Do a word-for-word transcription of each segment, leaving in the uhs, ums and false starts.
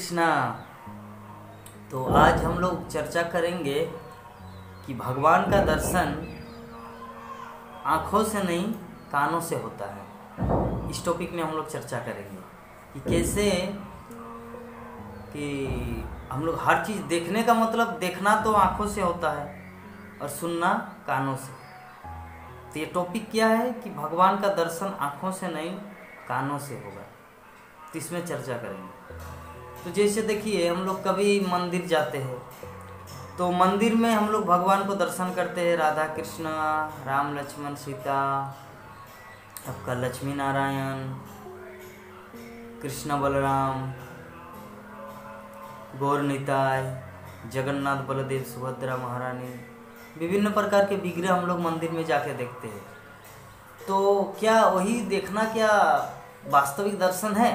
कृष्णा। तो आज हम लोग चर्चा करेंगे कि भगवान का दर्शन आँखों से नहीं कानों से होता है। इस टॉपिक में हम लोग चर्चा करेंगे कि कैसे कि हम लोग हर चीज़ देखने का मतलब देखना तो आँखों से होता है और सुनना कानों से। तो ये टॉपिक क्या है कि भगवान का दर्शन आँखों से नहीं कानों से होगा, तो इसमें चर्चा करेंगे। तो जैसे देखिए हम लोग कभी मंदिर जाते हैं तो मंदिर में हम लोग भगवान को दर्शन करते हैं, राधा कृष्ण, राम लक्ष्मण सीता, आपका लक्ष्मी नारायण, कृष्ण बलराम, गौर निताय, जगन्नाथ बलदेव सुभद्रा महारानी, विभिन्न प्रकार के विग्रह हम लोग मंदिर में जाके देखते हैं। तो क्या वही देखना क्या वास्तविक दर्शन है?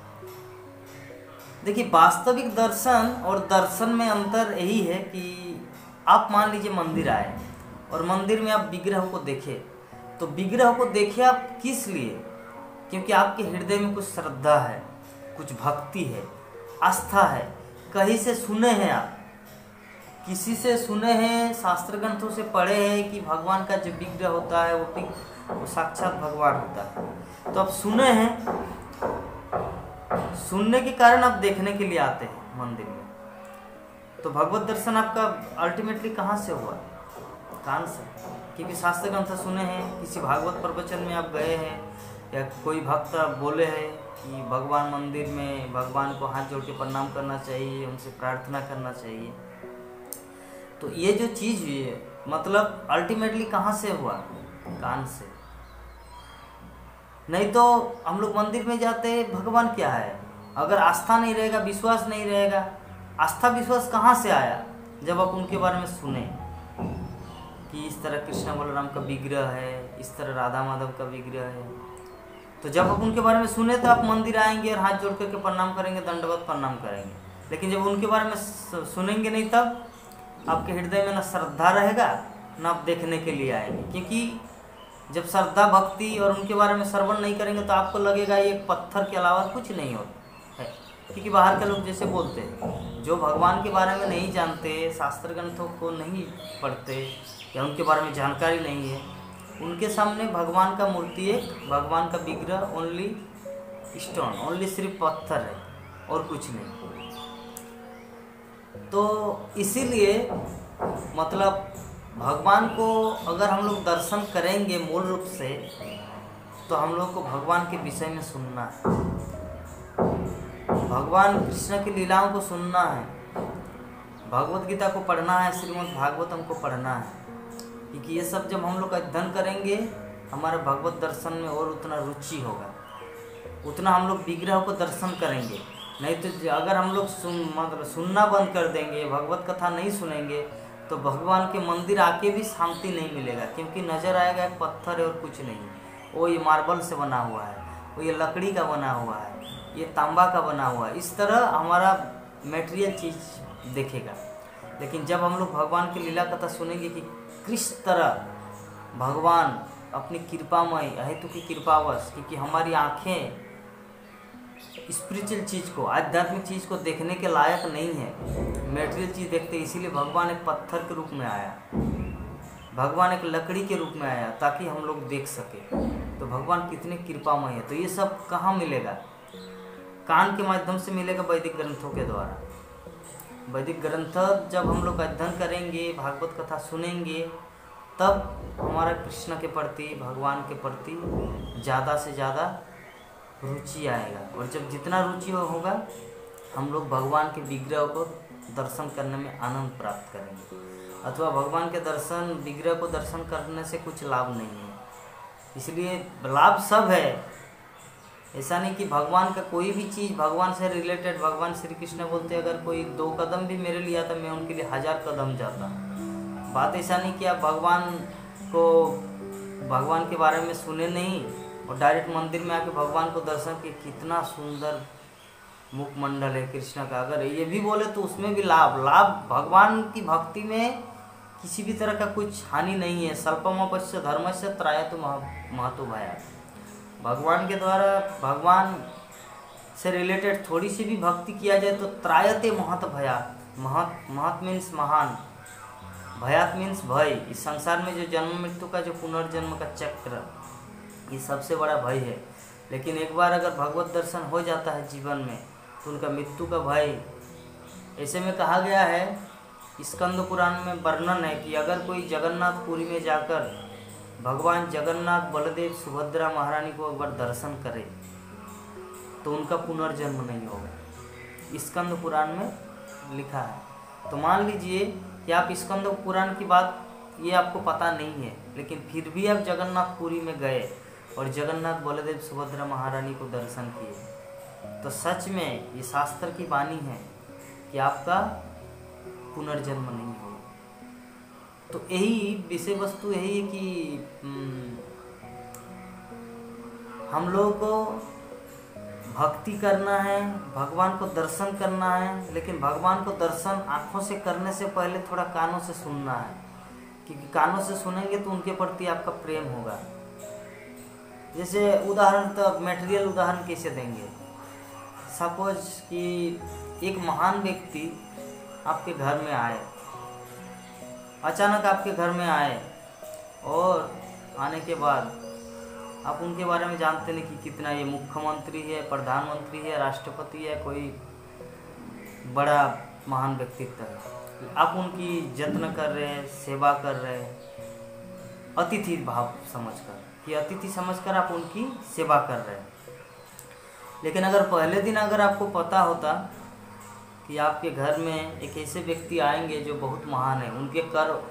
देखिए, वास्तविक दर्शन और दर्शन में अंतर यही है कि आप मान लीजिए मंदिर आए और मंदिर में आप विग्रह को देखें, तो विग्रह को देखें आप किस लिए? क्योंकि आपके हृदय में कुछ श्रद्धा है, कुछ भक्ति है, आस्था है, कहीं से सुने हैं, आप किसी से सुने हैं, शास्त्र ग्रंथों से पढ़े हैं कि भगवान का जो विग्रह होता है वो वो साक्षात भगवान होता है। तो आप सुने हैं, सुनने के कारण आप देखने के लिए आते हैं मंदिर में। तो भगवत दर्शन आपका अल्टीमेटली कहाँ से हुआ? कान से। क्योंकि शास्त्र ग्रंथ सुने हैं, किसी भागवत प्रवचन में आप गए हैं या कोई भक्त बोले हैं कि भगवान मंदिर में भगवान को हाथ जोड़ के प्रणाम करना चाहिए, उनसे प्रार्थना करना चाहिए। तो ये जो चीज़ हुई है मतलब अल्टीमेटली कहाँ से हुआ? कान से। नहीं तो हम लोग मंदिर में जाते हैं, भगवान क्या है? अगर आस्था नहीं रहेगा, विश्वास नहीं रहेगा, आस्था विश्वास कहाँ से आया? जब आप उनके बारे में सुने कि इस तरह कृष्ण बलराम का विग्रह है, इस तरह राधा माधव का विग्रह है, तो जब आप उनके बारे में सुने तो आप मंदिर आएंगे और हाथ जोड़ करके प्रणाम करेंगे, दंडवत प्रणाम करेंगे। लेकिन जब उनके बारे में सुनेंगे नहीं, तब आपके हृदय में ना श्रद्धा रहेगा ना आप देखने के लिए आएंगे। क्योंकि जब श्रद्धा भक्ति और उनके बारे में श्रवण नहीं करेंगे तो आपको लगेगा ये एक पत्थर के अलावा कुछ नहीं होता है। क्योंकि बाहर के लोग जैसे बोलते हैं, जो भगवान के बारे में नहीं जानते, शास्त्र ग्रंथों को नहीं पढ़ते या उनके बारे में जानकारी नहीं है, उनके सामने भगवान का मूर्ति एक भगवान का विग्रह ओनली स्टोन, ओनली सिर्फ पत्थर है और कुछ नहीं। तो इसीलिए मतलब भगवान को अगर हम लोग दर्शन करेंगे मूल रूप से, तो हम लोग को भगवान के विषय में सुनना है, भगवान कृष्ण की लीलाओं को सुनना है, भगवत गीता को पढ़ना है, श्रीमद् भागवतम को पढ़ना है। क्योंकि ये सब जब हम लोग अध्ययन करेंगे, हमारा भगवत दर्शन में और उतना रुचि होगा, उतना हम लोग विग्रह को दर्शन करेंगे। नहीं तो अगर हम लोग सुन मतलब सुनना बंद कर देंगे, भगवत कथा नहीं सुनेंगे, तो भगवान के मंदिर आके भी शांति नहीं मिलेगा। क्योंकि नज़र आएगा एक पत्थर है और कुछ नहीं। वो ये मार्बल से बना हुआ है, वो ये लकड़ी का बना हुआ है, ये तांबा का बना हुआ है, इस तरह हमारा मटेरियल चीज़ देखेगा। लेकिन जब हम लोग भगवान की लीला कथा सुनेंगे कि किस तरह भगवान अपनी कृपामय हेतु की कृपावश, क्योंकि हमारी आँखें स्पिरिचुअल चीज़ को, आध्यात्मिक चीज़ को देखने के लायक नहीं है, मेटेरियल चीज़ देखते, इसीलिए भगवान एक पत्थर के रूप में आया, भगवान एक लकड़ी के रूप में आया ताकि हम लोग देख सके। तो भगवान कितने कृपामय है। तो ये सब कहाँ मिलेगा? कान के माध्यम से मिलेगा, वैदिक ग्रंथों के द्वारा। वैदिक ग्रंथ जब हम लोग अध्ययन करेंगे, भागवत कथा सुनेंगे, तब हमारा कृष्ण के प्रति, भगवान के प्रति ज़्यादा से ज़्यादा रुचि आएगा। और जब जितना रुचि होगा, हम लोग भगवान के विग्रह को दर्शन करने में आनंद प्राप्त करेंगे। अथवा भगवान के दर्शन विग्रह को दर्शन करने से कुछ लाभ नहीं है। इसलिए लाभ सब है, ऐसा नहीं कि भगवान का कोई भी चीज़ भगवान से रिलेटेड, भगवान श्री कृष्ण बोलते अगर कोई दो कदम भी मेरे लिए आता, मैं उनके लिए हजार कदम जाता। बात ऐसा नहीं कि आप भगवान को भगवान के बारे में सुने नहीं और डायरेक्ट मंदिर में आके भगवान को दर्शन किए, कितना सुंदर मुखमंडल है कृष्ण का, अगर ये भी बोले तो उसमें भी लाभ लाभ भगवान की भक्ति में किसी भी तरह का कुछ हानि नहीं है। स्वल्पमपश्य धर्मस्य त्रायतु महतो भयात्। भगवान के द्वारा भगवान से रिलेटेड थोड़ी सी भी भक्ति किया जाए तो त्रायते महत भया, महत महत मीन्स महान, भयात मीन्स भय। इस संसार में जो जन्म मृत्यु का जो पुनर्जन्म का चक्र, ये सबसे बड़ा भय है। लेकिन एक बार अगर भगवत दर्शन हो जाता है जीवन में तो उनका मृत्यु का भय, ऐसे में कहा गया है, स्कंद पुराण में वर्णन है कि अगर कोई जगन्नाथपुरी में जाकर भगवान जगन्नाथ, बलदेव, सुभद्रा महारानी को एक बार दर्शन करे तो उनका पुनर्जन्म नहीं होगा। स्कंद पुराण में लिखा है। तो मान लीजिए कि आप स्कंद पुराण की बात ये आपको पता नहीं है, लेकिन फिर भी आप जगन्नाथपुरी में गए और जगन्नाथ, बलदेव, सुभद्रा महारानी को दर्शन किए, तो सच में ये शास्त्र की वाणी है कि आपका पुनर्जन्म नहीं होगा। तो यही विषय वस्तु यही है कि हम लोगों को भक्ति करना है, भगवान को दर्शन करना है, लेकिन भगवान को दर्शन आँखों से करने से पहले थोड़ा कानों से सुनना है, क्योंकि कानों से सुनेंगे तो उनके प्रति आपका प्रेम होगा। जैसे उदाहरण, तो मटेरियल उदाहरण कैसे देंगे, सपोज कि एक महान व्यक्ति आपके घर में आए, अचानक आपके घर में आए और आने के बाद आप उनके बारे में जानते नहीं कि कितना ये मुख्यमंत्री है, प्रधानमंत्री है, राष्ट्रपति है, कोई बड़ा महान व्यक्तित्व है, आप उनकी जत्न कर रहे हैं, सेवा कर रहे हैं, अतिथि भाव समझकर कि अतिथि समझकर आप उनकी सेवा कर रहे हैं। लेकिन अगर पहले दिन अगर आपको पता होता कि आपके घर में एक ऐसे व्यक्ति आएंगे जो बहुत महान है, उनके कर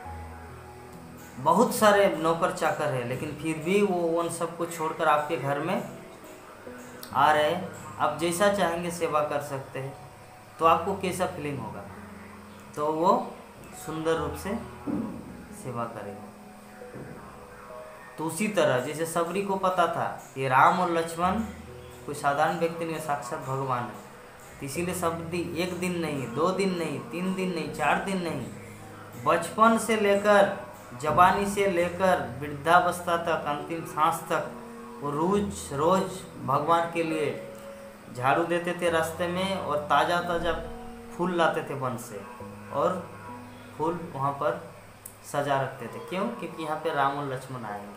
बहुत सारे नौकर चाकर है, लेकिन फिर भी वो उन सबको छोड़कर आपके घर में आ रहे, आप जैसा चाहेंगे सेवा कर सकते हैं, तो आपको कैसा फीलिंग होगा? तो वो सुंदर रूप से सेवा करेगा। तो उसी तरह जैसे सबरी को पता था कि राम और लक्ष्मण कोई साधारण व्यक्ति नहीं, साक्षात भगवान है, तो इसीलिए सबरी एक दिन नहीं, दो दिन नहीं, तीन दिन नहीं, चार दिन नहीं, बचपन से लेकर, जवानी से लेकर वृद्धावस्था तक, अंतिम सांस तक वो रोज रोज भगवान के लिए झाड़ू देते थे रास्ते में, और ताज़ा ताज़ा फूल लाते थे वन से, और फूल वहाँ पर सजा रखते थे। क्यों? क्योंकि यहाँ पे राम और लक्ष्मण आएंगे।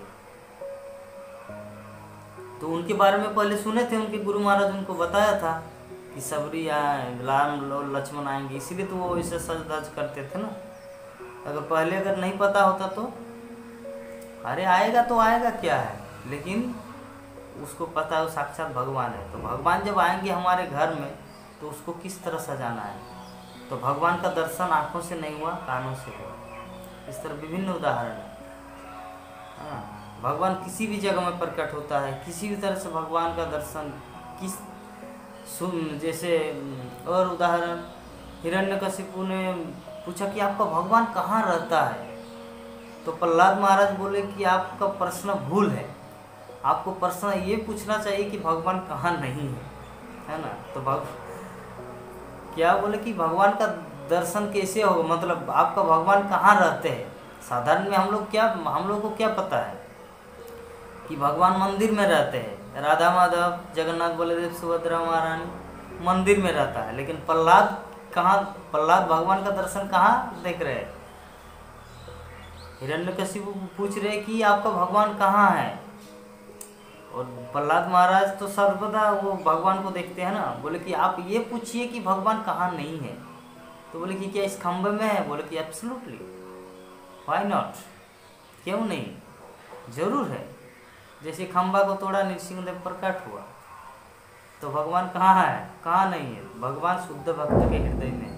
तो उनके बारे में पहले सुने थे, उनके गुरु महाराज उनको बताया था कि सबरी आए, राम और लक्ष्मण आएंगे, इसीलिए तो वो इसे सज धज करते थे ना। अगर पहले अगर नहीं पता होता तो अरे आएगा तो आएगा क्या है, लेकिन उसको पता है वो साक्षात भगवान है। तो भगवान जब आएंगे हमारे घर में तो उसको किस तरह सजाना है। तो भगवान का दर्शन आँखों से नहीं हुआ, कानों से हुआ। इस तरह विभिन्न उदाहरण है। हाँ, भगवान किसी भी जगह में प्रकट होता है, किसी भी तरह से भगवान का दर्शन किस सुन, जैसे और उदाहरण, हिरण्यकशिपु ने पूछा कि आपका भगवान कहाँ रहता है, तो प्रहलाद महाराज बोले कि आपका प्रश्न भूल है, आपको प्रश्न ये पूछना चाहिए कि भगवान कहाँ नहीं है, है ना। तो भग क्या बोले कि भगवान का दर्शन कैसे हो, मतलब आपका भगवान कहाँ रहते हैं। साधारण में हम लोग क्या हम लोग को क्या पता है कि भगवान मंदिर में रहते हैं, राधा माधव, जगन्नाथ, बलदेव, सुभद्रा महारानी मंदिर में रहता है, लेकिन प्रहलाद कहाँ, प्रहलाद भगवान का दर्शन कहाँ देख रहे हैं। हिरण्यकशिपु पूछ रहे कि आपका भगवान कहाँ है, और प्रहलाद महाराज तो सर्वदा वो भगवान को देखते हैं ना। बोले कि आप ये पूछिए कि भगवान कहाँ नहीं है। तो बोले कि क्या इस खंभे में है? बोले कि एब्सोल्युटली, व्हाई नॉट, क्यों नहीं, जरूर है। जैसे खंभा को तोड़ा, नृसिंहदेव प्रकट हुआ, तो भगवान कहाँ है? कहाँ नहीं है? भगवान शुद्ध भक्त के हृदय में,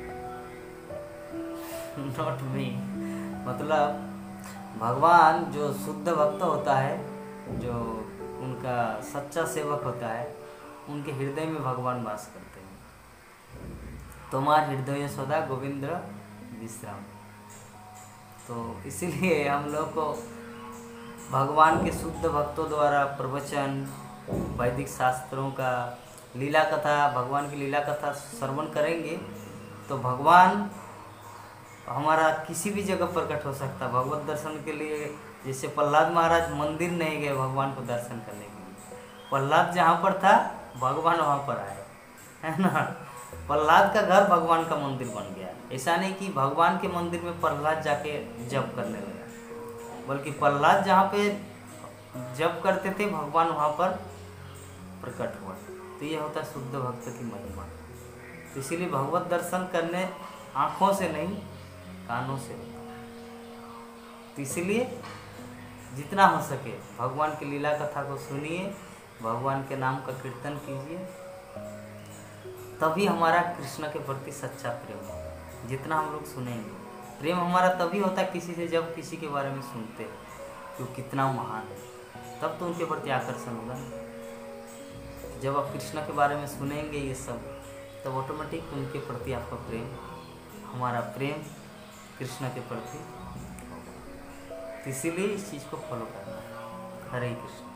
नॉट मी। मतलब भगवान जो शुद्ध भक्त होता है, जो उनका सच्चा सेवक होता है, उनके हृदय में भगवान वास करते हैं। तुम्हार हृदय सदा गोविंद विश्राम। तो इसीलिए हम लोग को भगवान के शुद्ध भक्तों द्वारा प्रवचन, वैदिक शास्त्रों का लीला कथा, भगवान की लीला कथा श्रवण करेंगे तो भगवान हमारा किसी भी जगह प्रकट हो सकता है भगवत दर्शन के लिए। जैसे प्रहलाद महाराज मंदिर नहीं गए भगवान को दर्शन करने के लिए, प्रहलाद जहाँ पर था भगवान वहाँ पर आए, है ना। प्रहलाद का घर भगवान का मंदिर बन गया। ऐसा नहीं कि भगवान के मंदिर में प्रहलाद जाके जप करने लगा, बल्कि प्रहलाद जहाँ पे जप करते थे भगवान वहाँ पर प्रकट हुआ। तो ये होता है शुद्ध भक्त की महिमा। तो इसीलिए भगवत दर्शन करने आँखों से नहीं, कानों से होता। तो इसलिए जितना हो सके भगवान की लीला कथा को सुनिए, भगवान के नाम का कीर्तन कीजिए, तभी हमारा कृष्ण के प्रति सच्चा प्रेम होगा। जितना हम लोग सुनेंगे, प्रेम हमारा तभी होता है किसी से जब किसी के बारे में सुनते हैं कि वो कितना महान है, तब तो उनके प्रति आकर्षण होगा। जब आप कृष्ण के बारे में सुनेंगे ये सब, तब ऑटोमेटिक उनके प्रति आपका प्रेम, हमारा प्रेम कृष्ण के प्रति होगा। इसीलिए इस चीज़ को फॉलो करना है। हरे कृष्ण।